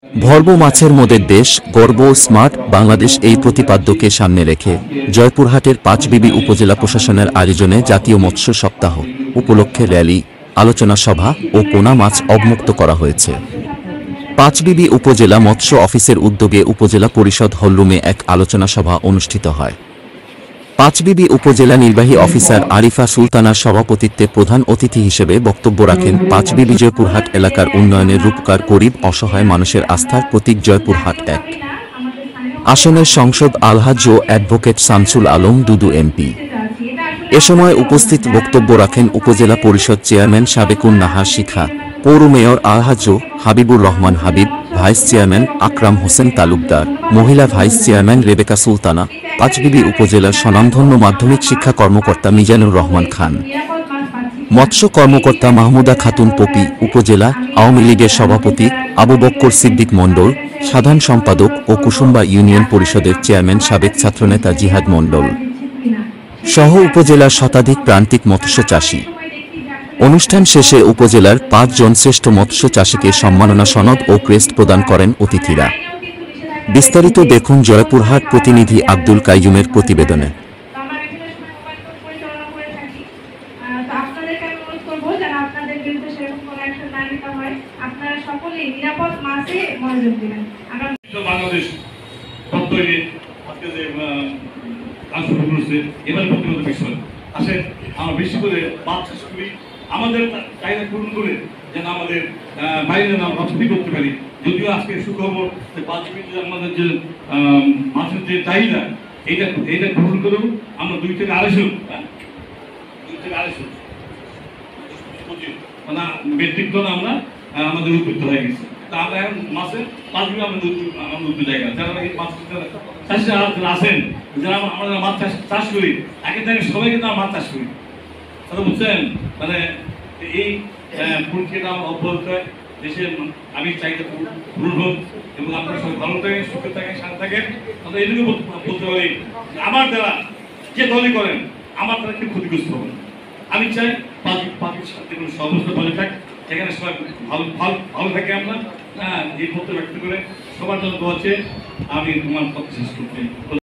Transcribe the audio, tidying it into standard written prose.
Verb মাছের মোদের দেশ, গর্ব স্মার্ট বাংলাদেশ এই প্রতিপাদ্যকে সামনে রেখে জয়পুরহাটের পাঁচবিবি উপজেলা প্রশাসনের আয়োজনে জাতীয় মৎস্য সপ্তাহ উপলক্ষে র্যালি, আলোচনা সভা ও পোনা মাছ অবমুক্ত করা হয়েছে। পাঁচবিবি উপজেলা মৎস্য অফিসের উদ্যোগে উপজেলা পরিষদ হলরুমে এক আলোচনা সভা অনুষ্ঠিত হয়। পাঁচবিবি উপজেলা নির্বাহী অফিসার আরিফা সুলতানার সভাপতিত্বে প্রধান অতিথি হিসেবে বক্তব্য রাখেন পাঁচবিবি জয়পুরহাট এলাকার উন্নয়নের রূপকার গরিব অসহায় মানুষের আস্থার প্রতীক জয়পুরহাট এক আসনের সংসদ আলহাজ ও অ্যাডভোকেট শামসুল আলম দুদু এমপি। এ সময় উপস্থিত বক্তব্য রাখেন উপজেলা পরিষদ চেয়ারম্যান সাবেকুন নাহার শিখা, পৌর মেয়র আলহাজ হাবিবুর রহমান হাবিব, ভাইস চেয়ারম্যান আকরাম হোসেন তালুকদার, মহিলা ভাইস চেয়ারম্যান রেবেকা সুলতানা, পাঁচবিবি উপজেলার স্বনামধন্য মাধ্যমিক শিক্ষা কর্মকর্তা মিজানুর রহমান খান, মৎস্য কর্মকর্তা মাহমুদা খাতুন পপি, উপজেলা আওয়ামী লীগের সভাপতি আবু বক্কর সিদ্দিক মণ্ডল, সাধারণ সম্পাদক ও কুসুম্বা ইউনিয়ন পরিষদের চেয়ারম্যান সাবেক ছাত্রনেতা জিহাদ মণ্ডল সহ উপজেলার শতাধিক প্রান্তিক মৎস্য চাষী। অনুষ্ঠান শেষে উপজেলার ৫ জন শ্রেষ্ঠ মৎস্য চাষীকে সম্মাননা সনদ ও ক্রেস্ট প্রদান করেন অতিথিরা। বিস্তারিত দেখুন জয়পুরহাট প্রতিনিধি আব্দুল কাইয়ুমের প্রতিবেদনে। আমাদের চাহিদা পূরণ করে যেন আমাদের বাইরে অর্থনীতি করতে পারি। যদিও আজকে সুখবর আমাদের যে মাছের যে চাহিদা এইটা পূরণ করেও আমরা 2 থেকে 2.5 মানে মেট্রিক টন আমরা আমাদের উপযুক্ত হয়ে গেছে। তা আমরা এখন মাছের 5 বিঘা আমাদের উদ্যোগ জায়গা যারা মাছ চাষিরা আছেন, যারা আমরা মাছ চাষ করি, একে থেকে সবাই কিন্তু মাছ চাষ করি। বুঝছেন, মানে এই প্রক্রিয়াটা আমার অব্যাহত হয়। দেশের আমি চাহিদা পূরণ হোক এবং আপনার সবাই ভালো থাকেন, সুখে থাকেন, শান্তি থাকেন। তাহলে এটুকু বলতে পারি আমার দ্বারা যে দলই করেন আমার দ্বারা কেউ ক্ষতিগ্রস্ত হবে। আমি চাই পাখির সাথে কোনো সমস্ত দলে থাক, সেখানে সবাই ভালো থাকে। আমরা এই পত্র ব্যক্ত করে সবার জন্য দোয়া চেয়ে আমি তোমার পক্ষে শেষ করতে